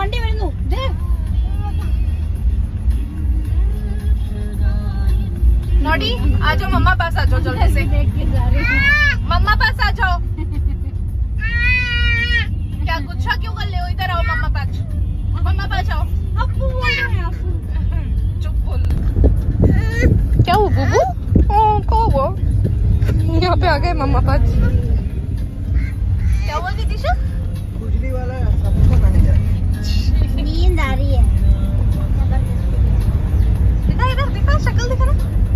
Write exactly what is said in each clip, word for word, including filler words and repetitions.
പോണ്ടി വരുന്നു. नोडी आ जाओ, मम्मा पास आ जाओ जल्दी से, मम्मा पास आ जाओ। क्या गुच्छा क्यों कर ले हो? इधर आओ मम्मा पास, मम्मा पास आओ। चुप बोल। क्या हुआ बुबू? ओ को वो यहाँ पे आ गए मम्मा पास। क्या हुआ दीदीशा? खुजली वाला सबको खाने जाए। नींद आ रही है। दिखा इधर, दिखा शक्ल दिखा ना।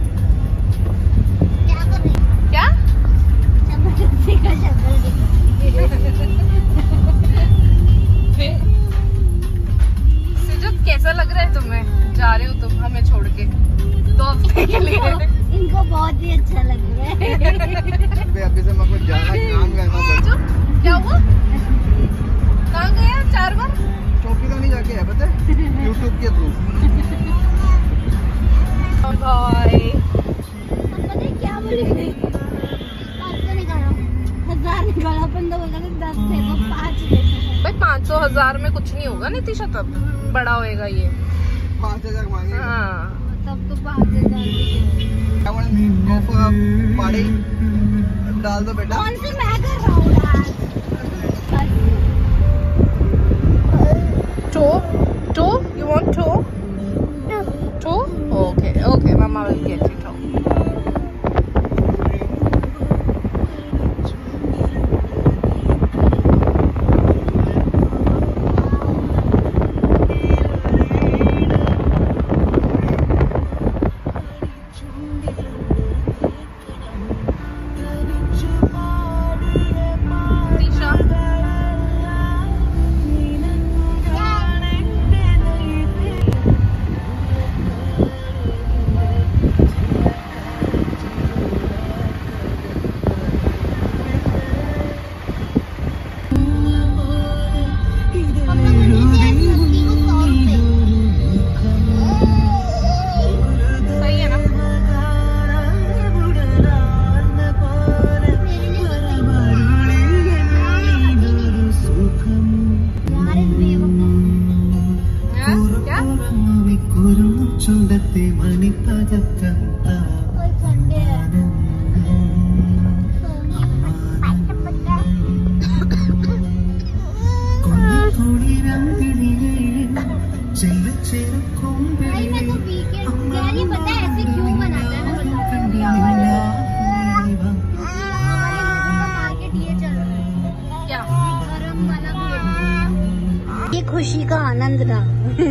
क्या कर रही? क्या? जबरदस्ती का शक्ल दिखा। सिजत कैसा लग रहा है तुम्हें? जा रहे हो तुम हमें छोड़ के दो हफ्ते के लिए? इनको बहुत ही अच्छा लग रहा है। अभी से मैं कुछ जाना काम करना पड़ता। क्या हुआ? कहाँ गया? चार बार चौकी का नहीं जाके है पता है, यूट्यूब के थ्रू। भाई पता है क्या बोली? पाँच सौ निकाला, हजार निकाला, अपन तो बोला था दस थे वो पाँच लेते। भाई पाँच सौ हजार में कुछ नहीं होगा नितिशा, तब बड़ा होएगा ये। पाँच हजार मांगे। हाँ तब तो पाँच हजार पाड़ी डाल दो बेटा। कौन सी मैं कर रहा हूँ यार? To to you want to to okay okay mama will get it. ये खुशी का आनंद ना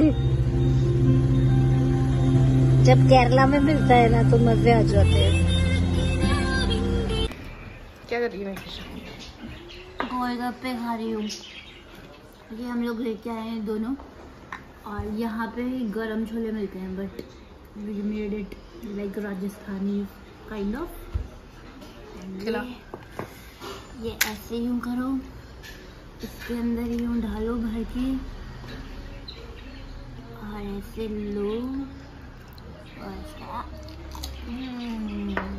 जब केरला में मिलता है ना तो मजे आ जाते हैं। क्या कर रही है? गोलगप्पे खा रही हूँ। ये हम लोग लेके आए हैं दोनों, और यहाँ पे गरम छोले मिलते हैं, but we made it like Rajasthani kind of. ये ऐसे यूं करो, इसके अंदर यूं डालो भर के, और ऐसे लो, और